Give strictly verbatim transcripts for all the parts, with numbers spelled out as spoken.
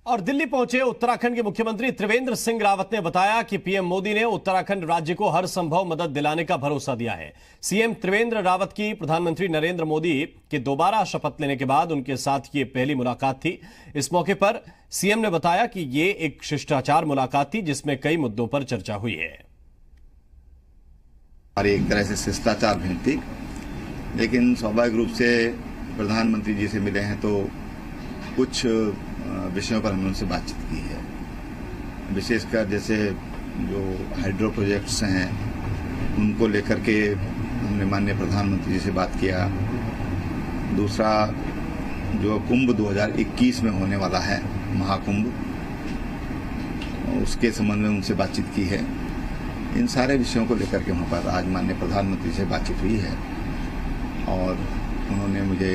और दिल्ली पहुंचे उत्तराखंड के मुख्यमंत्री त्रिवेंद्र सिंह रावत ने बताया कि पीएम मोदी ने उत्तराखंड राज्य को हर संभव मदद दिलाने का भरोसा दिया है। सीएम त्रिवेंद्र रावत की प्रधानमंत्री नरेंद्र मोदी के दोबारा शपथ लेने के बाद उनके साथ ये पहली मुलाकात थी। इस मौके पर सीएम ने बताया कि ये एक शिष्टाचार मुलाकात थी जिसमें कई मुद्दों पर चर्चा हुई है। हमारी एक तरह से शिष्टाचार भेंट थी, लेकिन स्वाभाविक रूप से प्रधानमंत्री जी से मिले हैं तो कुछ विषयों पर हमने उनसे बातचीत की है। विशेषकर जैसे जो हाइड्रो प्रोजेक्ट्स हैं उनको लेकर के हमने माननीय प्रधानमंत्री जी से बात किया। दूसरा, जो कुंभ दो हज़ार इक्कीस में होने वाला है, महाकुंभ, उसके संबंध में उनसे बातचीत की है। इन सारे विषयों को लेकर के वहाँ पर आज माननीय प्रधानमंत्री से बातचीत हुई है और उन्होंने मुझे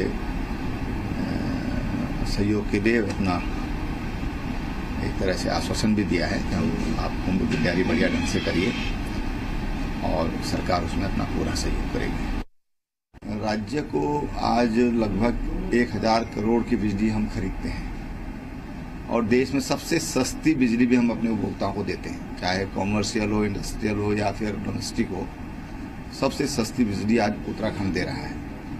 सहयोग के लिए अपना एक तरह से आश्वासन भी दिया है कि हम आप कुंभ की तैयारी बढ़िया ढंग से करिए और सरकार उसमें अपना पूरा सहयोग करेगी। राज्य को आज लगभग एक हजार करोड़ की बिजली हम खरीदते हैं और देश में सबसे सस्ती बिजली भी हम अपने उपभोक्ताओं को देते हैं, चाहे कॉमर्शियल हो, इंडस्ट्रियल हो या फिर डोमेस्टिक हो। सबसे सस्ती बिजली आज उत्तराखंड दे रहा है।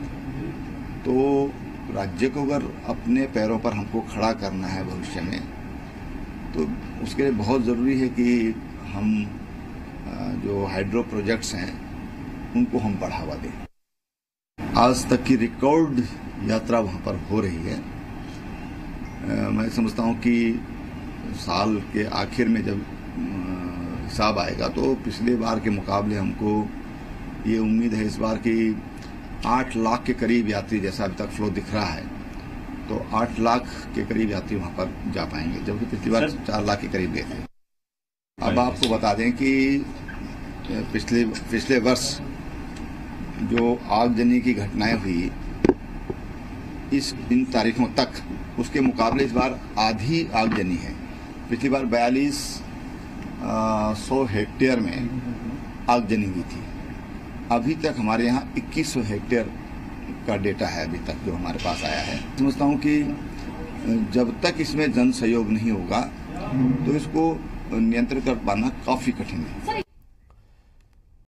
तो राज्य को अगर अपने पैरों पर हमको खड़ा करना है भविष्य में, तो उसके लिए बहुत ज़रूरी है कि हम जो हाइड्रो प्रोजेक्ट्स हैं उनको हम बढ़ावा दें। आज तक की रिकॉर्ड यात्रा वहाँ पर हो रही है। मैं समझता हूँ कि साल के आखिर में जब हिसाब आएगा तो पिछले बार के मुकाबले हमको ये उम्मीद है इस बार की आठ लाख के करीब यात्री, जैसा अभी तक फ्लो दिख रहा है, तो आठ लाख के करीब यात्री वहां पर जा पाएंगे, जबकि पिछली बार चार लाख के करीब गए थे। अब आपको बता दें कि पिछले पिछले वर्ष जो आगजनी की घटनाएं हुई इस इन तारीखों तक, उसके मुकाबले इस बार आधी आगजनी है। पिछली बार बयालीस सौ हेक्टेयर में आगजनी हुई थी। अभी तक हमारे यहाँ इक्कीस सौ हेक्टेयर का डेटा है अभी तक जो हमारे पास आया है। समझता हूँ कि जब तक इसमें जन सहयोग नहीं होगा तो इसको नियंत्रित कर पाना काफी कठिन है।